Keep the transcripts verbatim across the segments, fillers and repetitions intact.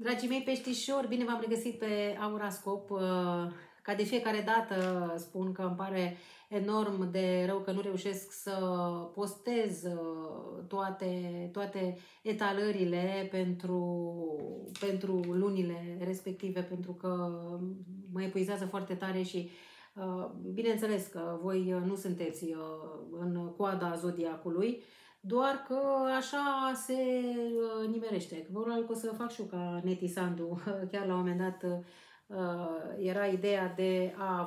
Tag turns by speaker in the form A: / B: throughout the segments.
A: Dragii mei peștișori, bine v-am regăsit pe Aurascop. Ca de fiecare dată spun că îmi pare enorm de rău că nu reușesc să postez toate, toate etalările pentru, pentru lunile respective, pentru că mă epuizează foarte tare și bineînțeles că voi nu sunteți în coada zodiacului, doar că așa se nimerește. Probabil că o să fac și eu ca Neti Sandu. Chiar la un moment dat era ideea de a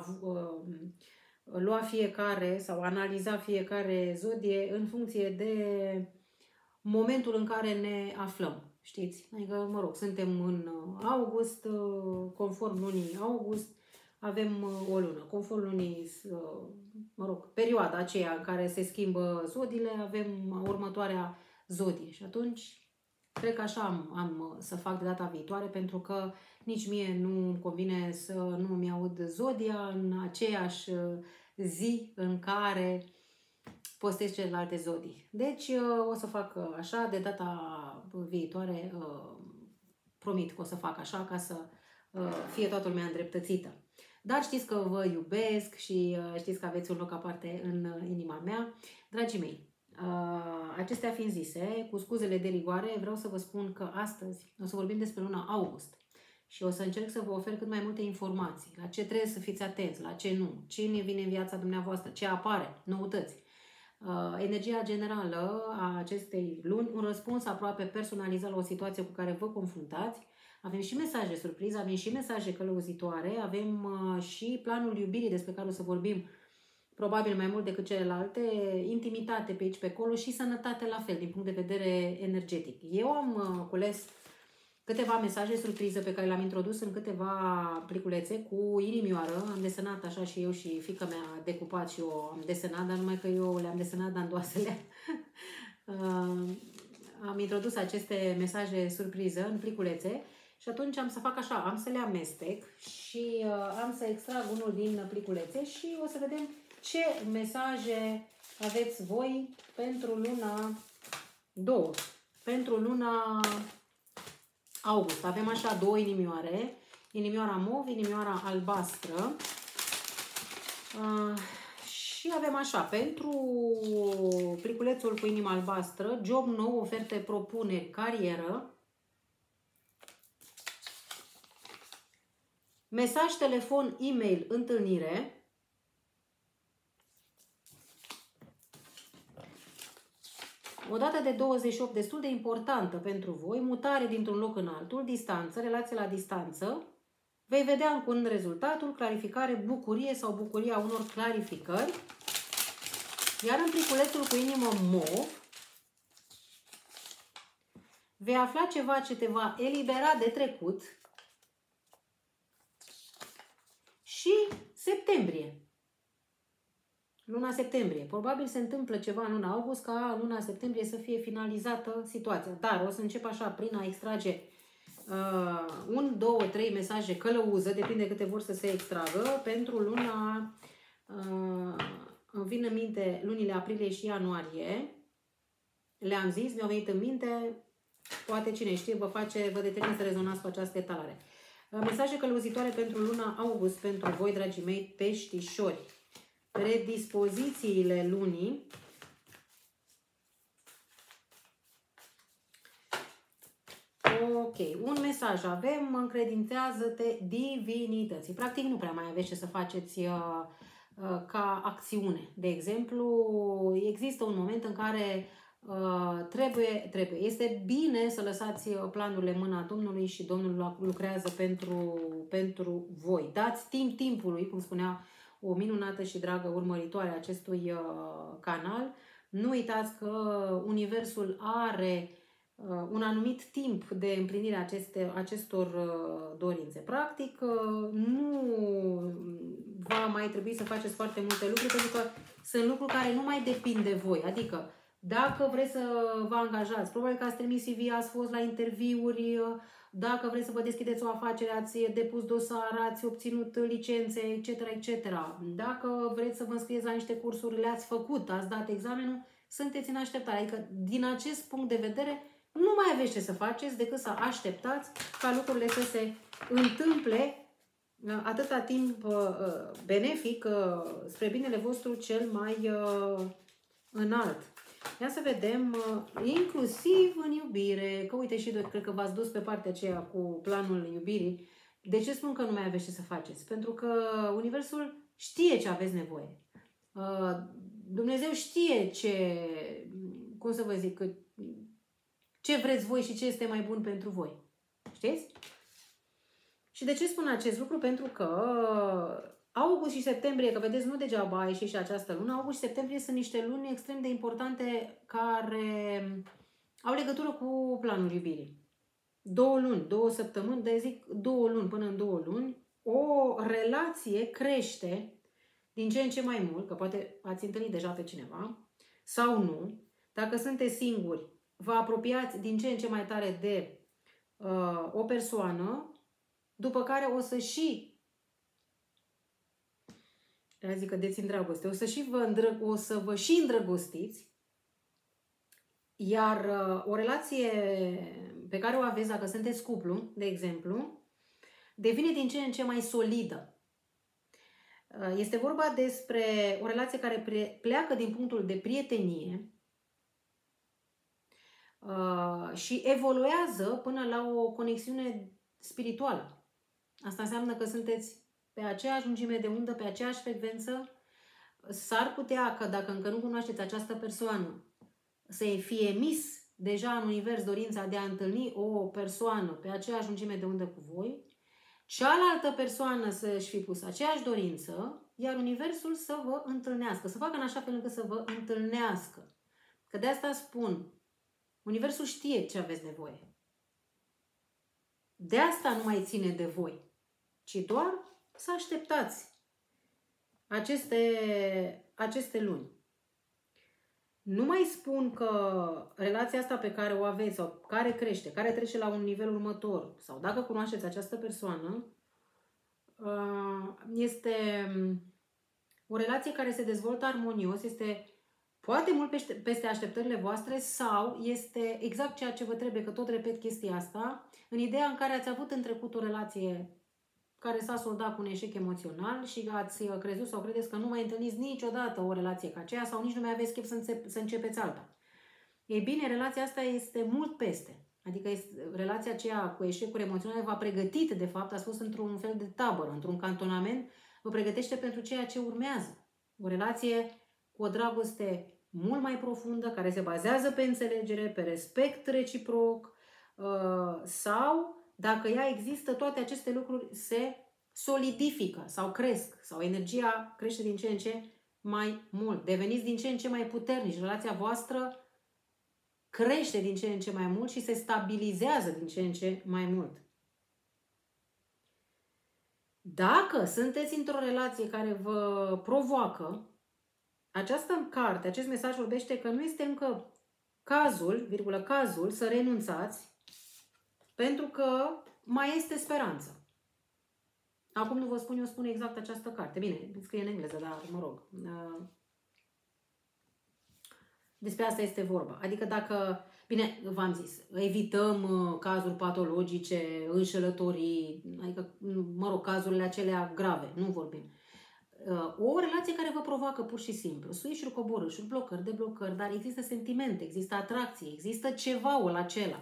A: lua fiecare sau analiza fiecare zodie în funcție de momentul în care ne aflăm. Știți? Adică, mă rog, suntem în august, conform lunii august, avem o lună. Conform lunii, mă rog, perioada aceea în care se schimbă zodiile, avem următoarea zodie. Și atunci, cred că așa am, am să fac de data viitoare, pentru că nici mie nu îmi convine să nu mi aud zodia în aceeași zi în care postez celelalte zodii. Deci o să fac așa, de data viitoare promit că o să fac așa ca să fie toată lumea îndreptățită. Dar știți că vă iubesc și știți că aveți un loc aparte în inima mea. Dragii mei, acestea fiind zise, cu scuzele de rigoare, vreau să vă spun că astăzi o să vorbim despre luna august și o să încerc să vă ofer cât mai multe informații, la ce trebuie să fiți atenți, la ce nu, cine vine în viața dumneavoastră, ce apare, noutăți. Energia generală a acestei luni, un răspuns aproape personalizat la o situație cu care vă confruntați. Avem și mesaje surpriză, avem și mesaje călăuzitoare, avem uh, și planul iubirii despre care o să vorbim probabil mai mult decât celelalte, intimitate pe aici pe acolo și sănătate la fel din punct de vedere energetic. Eu am uh, cules câteva mesaje surpriză pe care le-am introdus în câteva pliculețe cu inimioară. Am desenat așa și eu și fiica mea a decupat și eu am desenat, dar numai că eu le-am desenat dandoasele. uh, am introdus aceste mesaje surpriză în pliculețe. Și atunci am să fac așa, am să le amestec și uh, am să extrag unul din pliculețe și o să vedem ce mesaje aveți voi pentru luna două, pentru luna august. Avem așa două inimioare, inimioara mov, inimioara albastră uh, și avem așa, pentru pliculețul cu inima albastră, job nou, oferte, propuneri, carieră. Mesaj, telefon, e-mail, întâlnire. O dată de douăzeci și opt destul de importantă pentru voi, mutare dintr-un loc în altul, distanță, relație la distanță. Vei vedea în curând rezultatul, clarificare, bucurie sau bucuria unor clarificări. Iar în pliculețul cu inimă mov, vei afla ceva ce te va elibera de trecut. Și septembrie. Luna septembrie. Probabil se întâmplă ceva în luna august ca în luna septembrie să fie finalizată situația. Dar o să încep așa prin a extrage uh, un, două, trei mesaje călăuză, depinde câte vor să se extragă, pentru luna, uh, îmi vin în minte lunile aprilie și ianuarie. Le-am zis, mi-au venit în minte, poate cine știe vă face, vă determin să rezonați cu această etalare. Mesaje călăuzitoare pentru luna august, pentru voi, dragii mei peștișori. Predispozițiile lunii. Ok, un mesaj avem, încredințează-te divinității. Practic nu prea mai aveți ce să faceți uh, uh, ca acțiune. De exemplu, există un moment în care Uh, trebuie, trebuie. Este bine să lăsați planurile în mâna Domnului și Domnul lucrează pentru, pentru voi. Dați timp timpului, cum spunea o minunată și dragă urmăritoare a acestui uh, canal. Nu uitați că Universul are uh, un anumit timp de împlinire aceste, acestor uh, dorințe. Practic, uh, nu va mai trebui să faceți foarte multe lucruri, pentru că sunt lucruri care nu mai depind de voi. Adică, dacă vreți să vă angajați, probabil că ați trimis C V, ați fost la interviuri, dacă vreți să vă deschideți o afacere, ați depus dosar, ați obținut licențe, et cetera, et cetera. Dacă vreți să vă înscrieți la niște cursuri, le-ați făcut, ați dat examenul, sunteți în așteptare. Adică, din acest punct de vedere, nu mai aveți ce să faceți decât să așteptați ca lucrurile să se întâmple atâta timp benefic spre binele vostru cel mai înalt. Ia să vedem, inclusiv în iubire, că uite și doi, cred că v-ați dus pe partea aceea cu planul iubirii. De ce spun că nu mai aveți ce să faceți? Pentru că Universul știe ce aveți nevoie. Dumnezeu știe ce, cum să vă zic, ce vreți voi și ce este mai bun pentru voi. Știți? Și de ce spun acest lucru? Pentru că august și septembrie, că vedeți, nu degeaba a ieșit și această lună, august și septembrie sunt niște luni extrem de importante care au legătură cu planul iubirii. Două luni, două săptămâni, de zic două luni până în două luni, o relație crește din ce în ce mai mult, că poate ați întâlnit deja pe cineva, sau nu. Dacă sunteți singuri, vă apropiați din ce în ce mai tare de uh, o persoană, după care o să și zic că deți în dragoste, o să, și vă îndră, o să vă și îndrăgostiți, iar uh, o relație pe care o aveți dacă sunteți cuplu, de exemplu, devine din ce în ce mai solidă. Uh, este vorba despre o relație care pre, pleacă din punctul de prietenie uh, și evoluează până la o conexiune spirituală. Asta înseamnă că sunteți pe aceeași lungime de undă, pe aceeași frecvență. S-ar putea că dacă încă nu cunoașteți această persoană, să fie emis deja în univers dorința de a întâlni o persoană pe aceeași lungime de undă cu voi, cealaltă persoană să-și fi pus aceeași dorință, iar universul să vă întâlnească, să facă în așa fel încât să vă întâlnească. Că de asta spun, universul știe ce aveți nevoie. De asta nu mai ține de voi, ci doar să așteptați aceste, aceste luni. Nu mai spun că relația asta pe care o aveți sau care crește, care trece la un nivel următor, sau dacă cunoașteți această persoană, este o relație care se dezvoltă armonios, este poate mult peste așteptările voastre sau este exact ceea ce vă trebuie, că tot repet chestia asta, în ideea în care ați avut în trecut o relație care s-a soldat cu un eșec emoțional și ați crezut sau credeți că nu mai întâlniți niciodată o relație ca aceea sau nici nu mai aveți chef să, înțep, să începeți alta. Ei bine, relația asta este mult peste. Adică este, relația aceea cu eșecuri emoționale v-a pregătit, de fapt, ați fost într-un fel de tabără, într-un cantonament, vă pregătește pentru ceea ce urmează. O relație cu o dragoste mult mai profundă, care se bazează pe înțelegere, pe respect reciproc sau... Dacă ea există, toate aceste lucruri se solidifică sau cresc, sau energia crește din ce în ce mai mult. Deveniți din ce în ce mai puternici. Relația voastră crește din ce în ce mai mult și se stabilizează din ce în ce mai mult. Dacă sunteți într-o relație care vă provoacă, această carte, acest mesaj vorbește că nu este încă cazul, virgulă, cazul să renunțați, pentru că mai este speranță. Acum nu vă spun, eu spun exact această carte. Bine, scrie în engleză, dar mă rog. Despre asta este vorba. Adică dacă, bine, v-am zis, evităm cazuri patologice, înșelătorii, adică, mă rog, cazurile acelea grave, nu vorbim. O relație care vă provoacă pur și simplu suișuri, coborâșuri, blocări, deblocări, dar există sentimente, există atracție, există cevaul acela.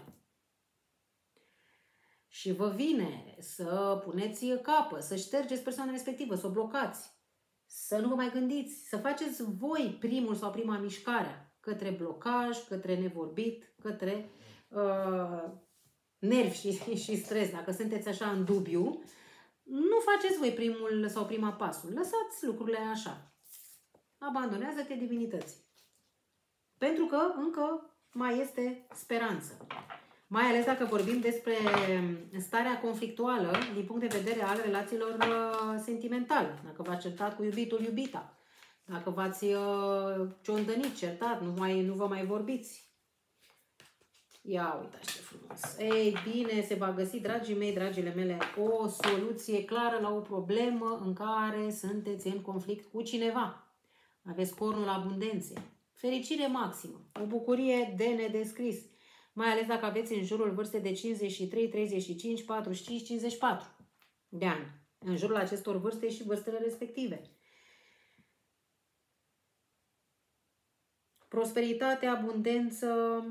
A: Și vă vine să puneți capăt, să ștergeți persoana respectivă, să o blocați, să nu vă mai gândiți, să faceți voi primul sau prima mișcare către blocaj, către nevorbit, către uh, nervi și, și stres. Dacă sunteți așa în dubiu, nu faceți voi primul sau prima pasul. Lăsați lucrurile așa. Abandonează-te divinității. Pentru că încă mai este speranță. Mai ales dacă vorbim despre starea conflictuală din punct de vedere al relațiilor sentimentale. Dacă v-ați certat cu iubitul, iubita. Dacă v-ați ciondănit, certat, nu, mai, nu vă mai vorbiți. Ia uitați ce frumos. Ei bine, se va găsi, dragii mei, dragile mele, o soluție clară la o problemă în care sunteți în conflict cu cineva. Aveți cornul abundenței. Fericire maximă. O bucurie de nedescris. mai ales dacă aveți în jurul vârstei de cincizeci și trei, treizeci și cinci, patruzeci și cinci, cincizeci și patru de ani. În jurul acestor vârste și vârstele respective. Prosperitate, abundență.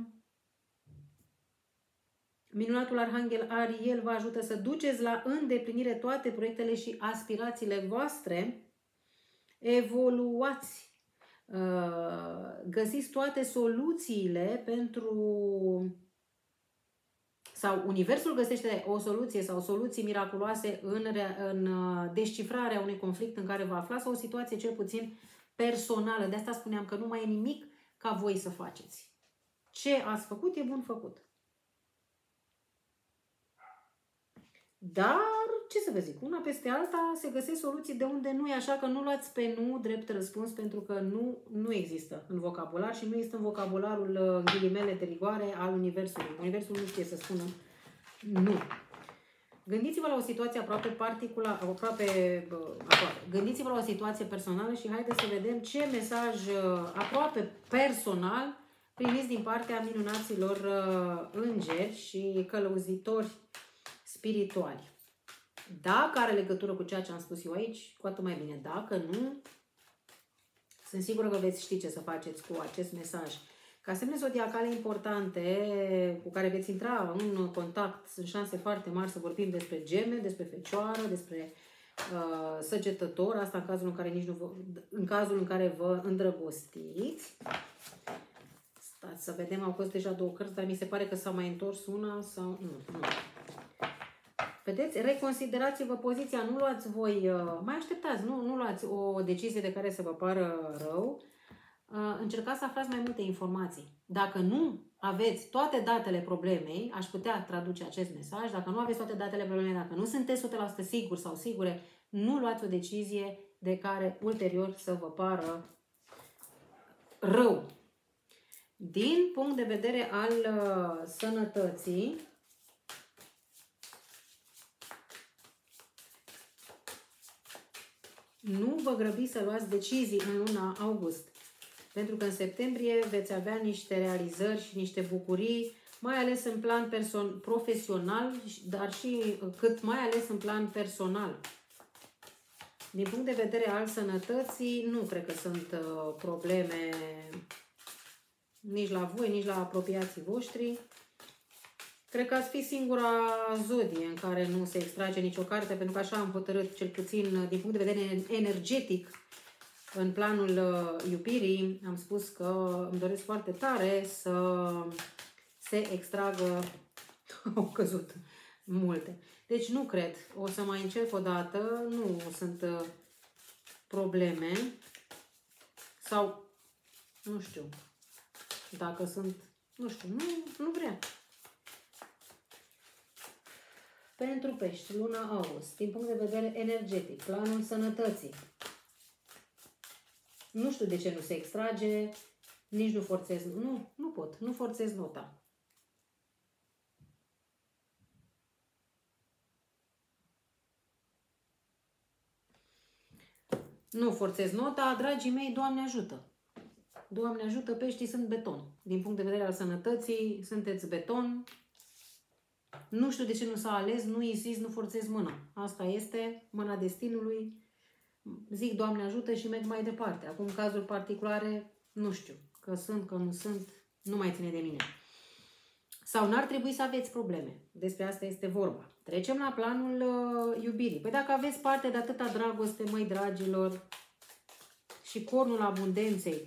A: Minunatul Arhanghel Ariel vă ajută să duceți la îndeplinire toate proiectele și aspirațiile voastre. Evoluați. Găsiți toate soluțiile pentru... sau Universul găsește o soluție sau soluții miraculoase în, în descifrarea unui conflict în care vă aflați sau o situație cel puțin personală. De asta spuneam că nu mai e nimic ca voi să faceți. Ce ați făcut e bun făcut. Dar, ce să vă zic, una peste alta se găsesc soluții de unde nu e, așa că nu luați pe nu drept răspuns, pentru că nu, nu există în vocabular și nu există în vocabularul în ghilimele de rigoare al Universului. Universul nu știe să spună nu. Gândiți-vă la o situație aproape particulară, aproape, aproape. Gândiți-vă la o situație personală și haideți să vedem ce mesaj aproape personal primiți din partea minunaților îngeri și călăuzitori spirituali. Dacă are legătură cu ceea ce am spus eu aici, cu atât mai bine. Dacă nu, sunt sigură că veți ști ce să faceți cu acest mesaj. Ca semne zodiacale importante cu care veți intra în contact, sunt șanse foarte mari să vorbim despre Geme, despre Fecioară, despre uh, Săgetător, asta în cazul în care nici nu vă, în cazul în care vă îndrăgostiți. Stați să vedem, au fost deja două cărți, dar mi se pare că s-a mai întors una sau nu, nu. Vedeți? Reconsiderați-vă poziția, nu luați voi, mai așteptați, nu, nu luați o decizie de care să vă pară rău. Încercați să aflați mai multe informații. Dacă nu aveți toate datele problemei, aș putea traduce acest mesaj, dacă nu aveți toate datele problemei, dacă nu sunteți o sută la sută siguri sau sigure, nu luați o decizie de care ulterior să vă pară rău. Din punct de vedere al uh, sănătății, nu vă grăbiți să luați decizii în luna august, pentru că în septembrie veți avea niște realizări și niște bucurii, mai ales în plan person profesional, dar și cât mai ales în plan personal. Din punct de vedere al sănătății, nu cred că sunt uh, probleme nici la voi, nici la apropiații voștri. Cred că ați fi singura zodie în care nu se extrage nicio carte, pentru că așa am hotărât, cel puțin din punct de vedere energetic, în planul uh, iubirii, am spus că îmi doresc foarte tare să se extragă, au căzut multe. Deci nu cred, o să mai încerc o dată, nu sunt uh, probleme sau, nu știu, dacă sunt, nu știu, nu, nu vrea. Pentru pești, luna august, din punct de vedere energetic, planul sănătății. Nu știu de ce nu se extrage, nici nu forțez, nu, nu pot, nu forțez nota. Nu forțez nota, dragii mei, Doamne ajută. Doamne ajută, peștii sunt beton. Din punct de vedere al sănătății, sunteți beton. Nu știu de ce nu s-a ales, nu insist, nu forțez mâna. Asta este mâna destinului. Zic Doamne ajută și merg mai departe. Acum, cazuri particulare, nu știu. Că sunt, că nu sunt, nu mai ține de mine. Sau n-ar trebui să aveți probleme. Despre asta este vorba. Trecem la planul uh, iubirii. Păi dacă aveți parte de atâta dragoste, măi dragilor, și cornul abundenței,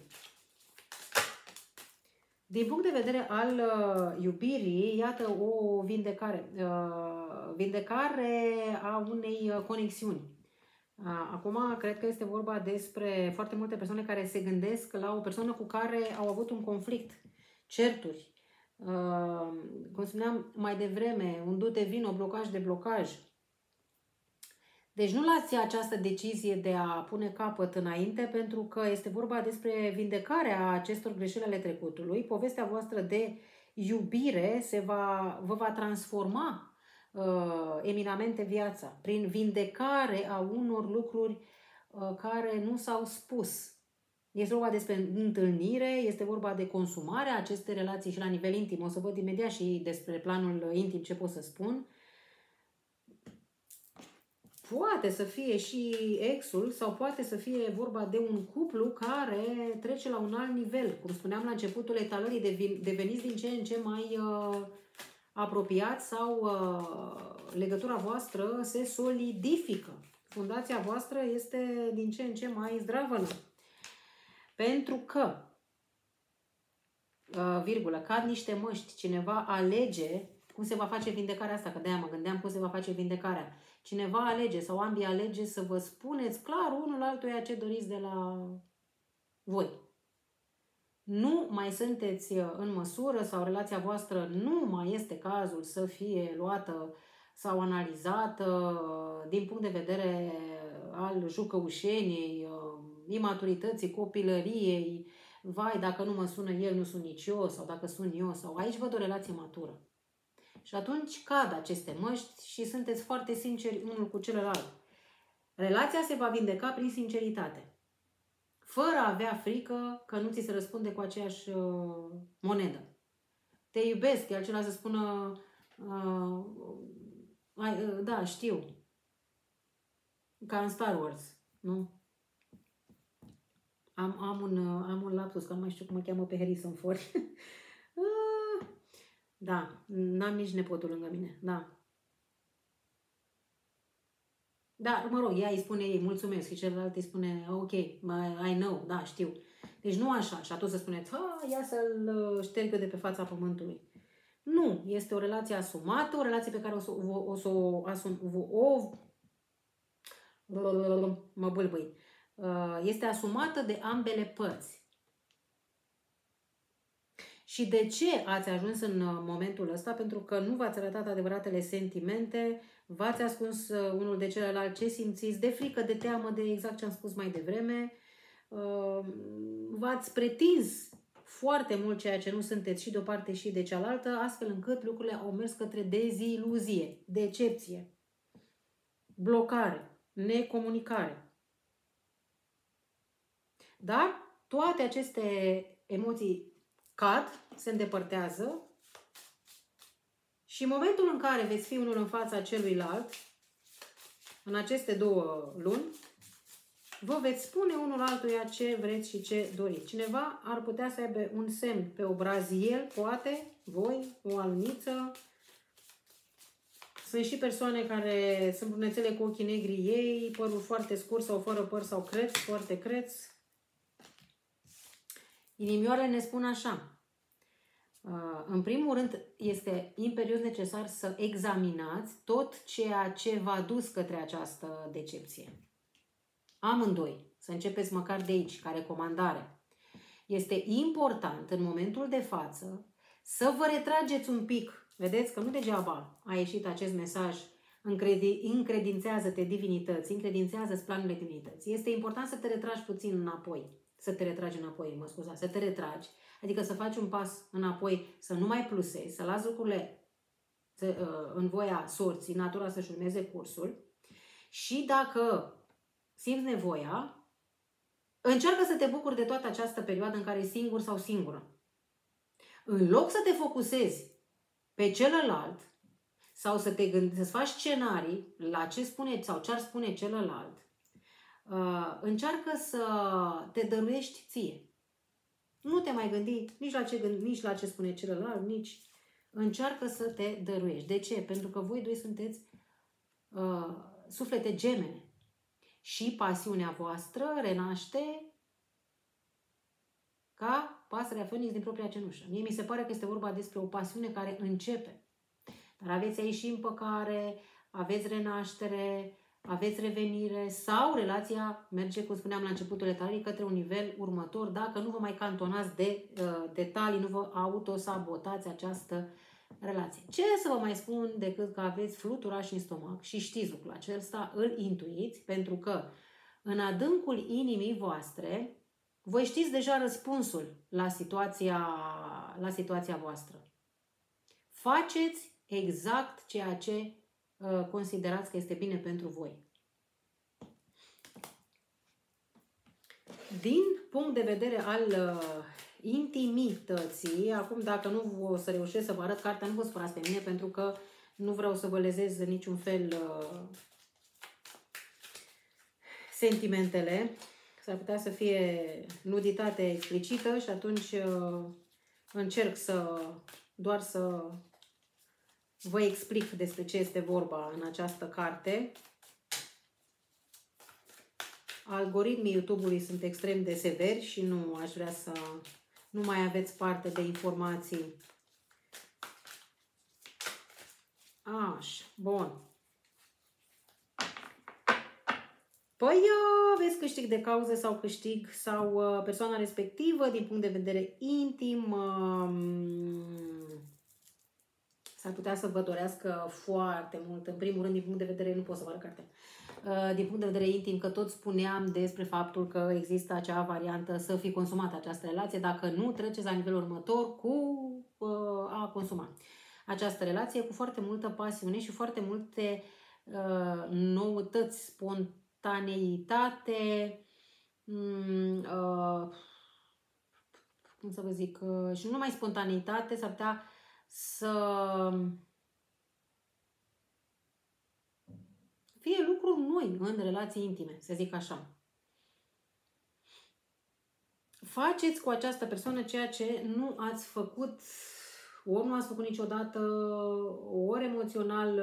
A: din punct de vedere al uh, iubirii, iată o vindecare. Uh, vindecare a unei uh, conexiuni. Uh, acum, cred că este vorba despre foarte multe persoane care se gândesc la o persoană cu care au avut un conflict, certuri. Uh, cum spuneam mai devreme, un du-te vino, blocaj de blocaj. Deci nu luați această decizie de a pune capăt înainte, pentru că este vorba despre vindecarea acestor greșeli ale trecutului. Povestea voastră de iubire se va, vă va transforma uh, eminamente viața prin vindecare a unor lucruri uh, care nu s-au spus. Este vorba despre întâlnire, este vorba de consumarea acestei relații și la nivel intim. O să văd imediat și despre planul intim ce pot să spun. Poate să fie și exul sau poate să fie vorba de un cuplu care trece la un alt nivel. Cum spuneam la începutul etalării, deveniți din ce în ce mai uh, apropiați sau uh, legătura voastră se solidifică. Fundația voastră este din ce în ce mai zdravănă. Pentru că, uh, virgulă, cad niște măști, cineva alege cum se va face vindecarea asta, că de-aia mă gândeam cum se va face vindecarea. Cineva alege sau ambii alege să vă spuneți clar unul altuia ce doriți de la voi. Nu mai sunteți în măsură sau relația voastră nu mai este cazul să fie luată sau analizată din punct de vedere al jucăușeniei, imaturității, copilăriei, vai, dacă nu mă sună el, nu sunt nici eu, sau dacă sun eu, sau aici văd o relație matură. Și atunci cad aceste măști și sunteți foarte sinceri unul cu celălalt. Relația se va vindeca prin sinceritate. Fără a avea frică că nu ți se răspunde cu aceeași uh, monedă. Te iubesc, iar celălalt să spună uh, uh, da, știu. Ca în Star Wars, nu? Am, am, un, am un lapsus, că nu mai știu cum îl cheamă pe Harrison Ford. Da, n-am nici nepotul lângă mine, da. Da, mă rog, ea îi spune ei, mulțumesc, și celălalt îi spune, ok, I know, da, știu. Deci nu așa, și atunci să spuneți, ha, ia să-l șterg eu de pe fața pământului. Nu, este o relație asumată, o relație pe care o să o, o, să o asum, o, mă bâlbâi. Este asumată de ambele părți. Și de ce ați ajuns în momentul ăsta? Pentru că nu v-ați arătat adevăratele sentimente, v-ați ascuns unul de celălalt ce simțiți, de frică, de teamă, de exact ce am spus mai devreme. V-ați pretins foarte mult ceea ce nu sunteți și de o parte și de cealaltă, astfel încât lucrurile au mers către deziluzie, decepție, blocare, necomunicare. Dar toate aceste emoții cad, se îndepărtează și în momentul în care veți fi unul în fața celuilalt, în aceste două luni, vă veți spune unul altuia ce vreți și ce doriți. Cineva ar putea să aibă un semn pe obraz, el, poate, voi, o aluniță. Sunt și persoane care sunt brunețele cu ochii negri ei, părul foarte scurt sau fără păr sau creț, foarte creț. Inimioarele ne spun așa. În primul rând, este imperios necesar să examinați tot ceea ce v-a dus către această decepție. Amândoi, să începeți măcar de aici, ca recomandare. Este important în momentul de față să vă retrageți un pic. Vedeți că nu degeaba a ieșit acest mesaj, încredințează-te divinități, încredințează-ți planurile divinității. Este important să te retragi puțin înapoi. Să te retragi înapoi, mă scuzați, să te retragi. Adică să faci un pas înapoi, să nu mai plusezi, să lași lucrurile să, în voia sorții, natura să-și urmeze cursul. Și dacă simți nevoia, încearcă să te bucuri de toată această perioadă în care ești singur sau singură. În loc să te focusezi pe celălalt sau să te gândești, să faci scenarii la ce spune sau ce ar spune celălalt, uh, încearcă să te dăruiești ție. Nu te mai gândi nici la ce, gândi, nici la ce spune celălalt, nici încearcă să te dăruiești. De ce? Pentru că voi doi sunteți uh, suflete gemene. Și pasiunea voastră renaște ca pasărea Fenix din propria cenușă. Mie mi se pare că este vorba despre o pasiune care începe. Dar aveți aici și împăcare, aveți renaștere, aveți revenire sau relația merge, cum spuneam la începutul etalării, către un nivel următor, dacă nu vă mai cantonați de uh, detalii, nu vă autosabotați această relație. Ce să vă mai spun decât că aveți fluturași în stomac și știți lucrul acesta, îl intuiți, pentru că în adâncul inimii voastre voi știți deja răspunsul la situația, la situația voastră. Faceți exact ceea ce uh, considerați că este bine pentru voi. Din punct de vedere al uh, intimității, acum dacă nu o să reușesc să vă arăt cartea, nu vă spărați pe mine pentru că nu vreau să vă lezez în niciun fel uh, sentimentele. S-ar putea să fie nuditate explicită și atunci uh, încerc să doar să vă explic despre ce este vorba în această carte. Algoritmii YouTube-ului sunt extrem de severi și nu aș vrea să nu mai aveți parte de informații. Așa, bun. Păi aveți câștig de cauză sau câștig sau persoana respectivă din punct de vedere intim s-ar putea să vă dorească foarte mult. În primul rând, din punct de vedere, nu pot să vă arăt cartea. Din punct de vedere intim, că tot spuneam despre faptul că există acea variantă să fi consumat această relație, dacă nu, treceți la nivelul următor cu a consuma această relație cu foarte multă pasiune și foarte multe uh, noutăți, spontaneitate, uh, cum să vă zic, uh, și nu numai spontaneitate, s-ar putea să fie lucruri noi în relații intime, să zic așa. Faceți cu această persoană ceea ce nu ați făcut, ori nu ați făcut niciodată, ori emoțional.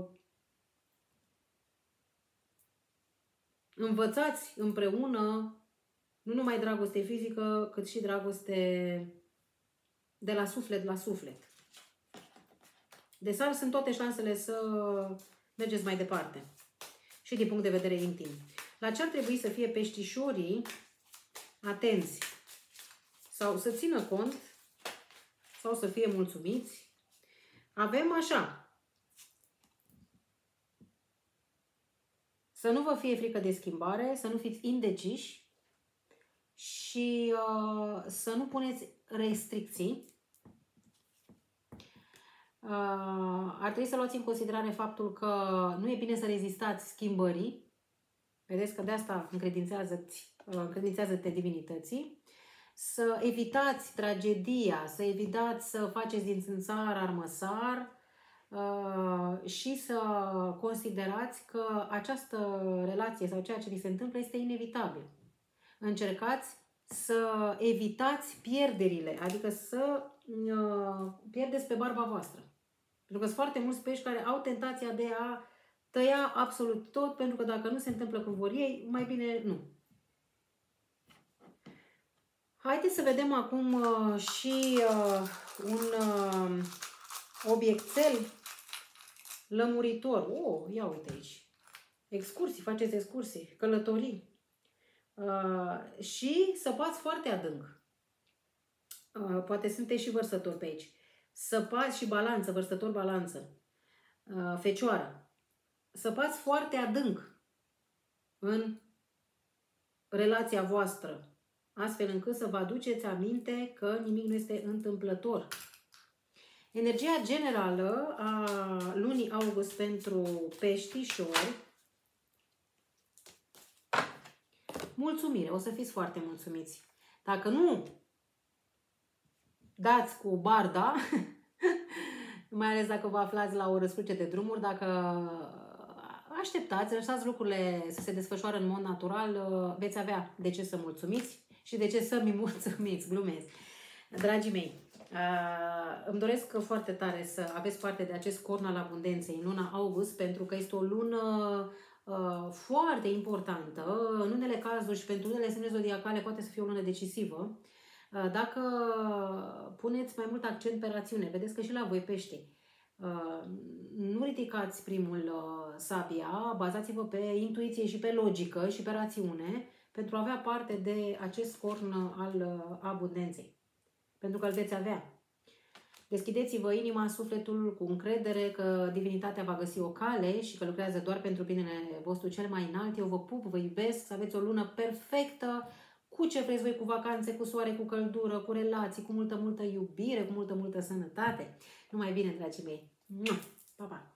A: Învățați împreună nu numai dragoste fizică, cât și dragoste de la suflet la suflet. Deci sunt toate șansele să mergeți mai departe. Și din punct de vedere intim. La ce ar trebui să fie peștișorii atenți? Sau să țină cont, sau să fie mulțumiți. Avem așa. Să nu vă fie frică de schimbare, să nu fiți indeciși și uh, să nu puneți restricții. Uh, ar trebui să luați în considerare faptul că nu e bine să rezistați schimbării. Vedeți că de asta încredințează-te încredințează divinității. Să evitați tragedia, să evitați să faceți din țânțar armăsar uh, și să considerați că această relație sau ceea ce vi se întâmplă este inevitabil. Încercați să evitați pierderile, adică să uh, pierdeți pe barba voastră. Pentru că sunt foarte mulți pești care au tentația de a tăia absolut tot, pentru că dacă nu se întâmplă cum vor ei, mai bine nu. Haideți să vedem acum uh, și uh, un uh, obiectel lămuritor. Oh, ia uite aici. Excursii, faceți excursii, călătorii. Uh, și săpați foarte adânc. Uh, poate sunteți și vărsători pe aici. Săpați și balanță, vărsător balanță. Uh, fecioară. Săpați foarte adânc în relația voastră, astfel încât să vă aduceți aminte că nimic nu este întâmplător. Energia generală a lunii august pentru peștișori. Mulțumire, o să fiți foarte mulțumiți. Dacă nu dați cu barda, mai ales dacă vă aflați la o răscruce de drumuri, dacă așteptați, lăsați lucrurile să se desfășoare în mod natural, veți avea de ce să mulțumiți și de ce să-mi mulțumiți, glumesc. Dragii mei, îmi doresc foarte tare să aveți parte de acest corn al abundenței în luna august, pentru că este o lună foarte importantă. În unele cazuri și pentru unele semne zodiacale poate să fie o lună decisivă. Dacă puneți mai mult accent pe rațiune, vedeți că și la voi pești, nu ridicați primul sabia, bazați-vă pe intuiție și pe logică și pe rațiune pentru a avea parte de acest corn al abundenței. Pentru că îl veți avea. Deschideți-vă inima, sufletul cu încredere că divinitatea va găsi o cale și că lucrează doar pentru binele vostru cel mai înalt. Eu vă pup, vă iubesc, să aveți o lună perfectă, cu ce vreți voi, cu vacanțe, cu soare, cu căldură, cu relații, cu multă, multă iubire, cu multă, multă sănătate. Numai bine, dragii mei! Pa, pa!